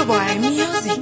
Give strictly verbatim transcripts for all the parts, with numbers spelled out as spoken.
boy music.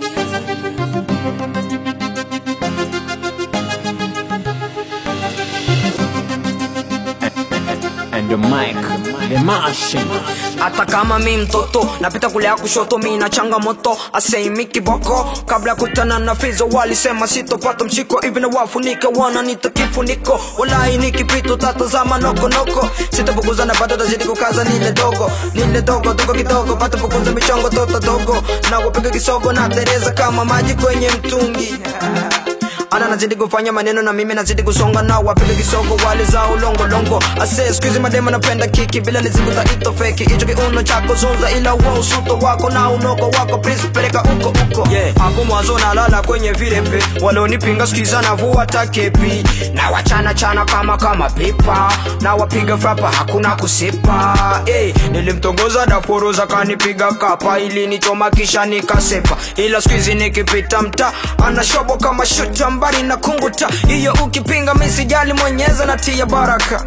And the mic, the machine. Hata kama mi mtoto napita kulea kushoto, mi na changamoto asei miki boko. Kabla kutana na fizo walisema sitopata mshiko, even na wafunike wana nita kifuniko. Walai nikipito tatazama noko noko, sitapukuza na bado tazidi kukaza nile dogo. Nile dogo dogo kidogo, bata pukuza michongo tota dogo. Na wapiga kisogo na tereza kama maji kwenye mtungi. Ana nazidi kufanya maneno na mimi nazidi kusonga, na wapiga kisogo wale za ulongo longo. Ase squeeze madema napenda kiki bila nizibuta ito feki. Icho kiuno chako zonza ila uwa usuto wako na unoko wako, please peleka uko uko. Yeah, hapo mwanzo nalala kwenye vilembe, walonipinga skiza na vua takepi. Na wachana chana kama kama pipa, na wapiga frapa hakuna kusipa. Eh, nilimtongoza daforoza kanipiga kapa, ili nichoma kisha nikasepa. Ila squeeze nikipita mta ana shobo kama shuta mbari na kunguta. Iyo ukipinga misijali mwenyeza na tia baraka.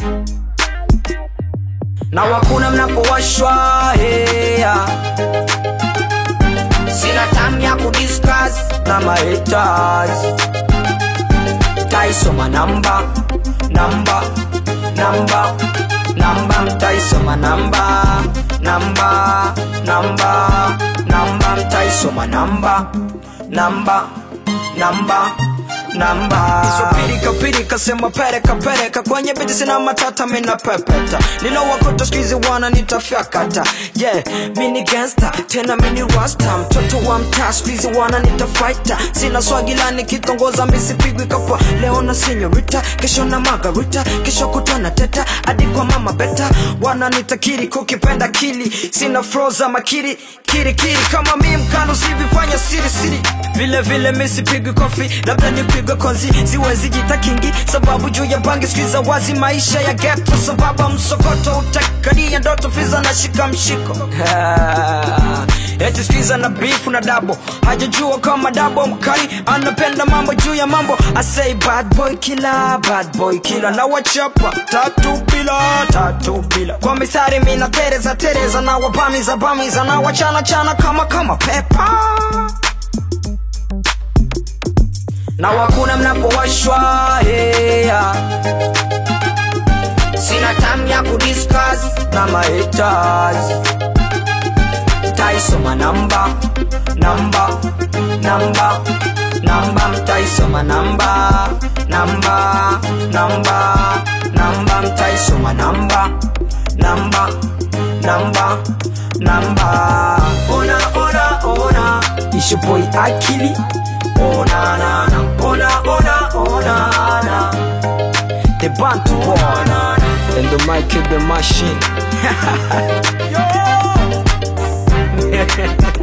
Na wakuna mnapowashwa hey, sina time ya kudiscuss na my haters. Taisoma namba namba namba namba, mtaisoma namba namba namba namba, mtaisoma namba namba namba namba. Iso pirika pirika sema pereka pereka, kwenye biti sina matata mina pepeta. Nilo wakuta skizi wana nitafyakata. Yeah, mini gangster, tena mini rasta. Mtoto wa mtaa skizi wana nitafighter. Sina swagilani kitongoza misipigwi kapa. Leo na senyorita, kesho na margarita, kesho kutana teta, adi kwa mama beta. Wana nitakiri kukipenda kili, sina froza makiri kiri kiri. Kama mi mkano sivifanya siri siri. Vile vile misipigwi kofi, labda nipigwe konzi. Ziwezi jita kingi, sababu juu ya bangi skiza wazi maisha ya ghetto. Sababu msokoto utakaria ndoto fiza na shika mshiko. Eti skiza na beef na dabo, hajajua kama dabo mkali. Anapenda mambo juu ya mambo. I say bad boy killer, bad boy killer. Na wachapa, tatu bila, tatu bila. Kwa misari mina tereza tereza, na wapamiza bamiza, na wachana chana kama kama pepa. Na wakuna mnapowashwa hey, sina time ya kudiscuss na my haters. Taisoma namba namba namba namba, mtaisoma namba namba namba namba, mtaisoma namba namba namba namba. Ona ona ona, isho boy akili. Ona na na, ona ona ona na. The Bantu boy And the mic, the machine. Yo.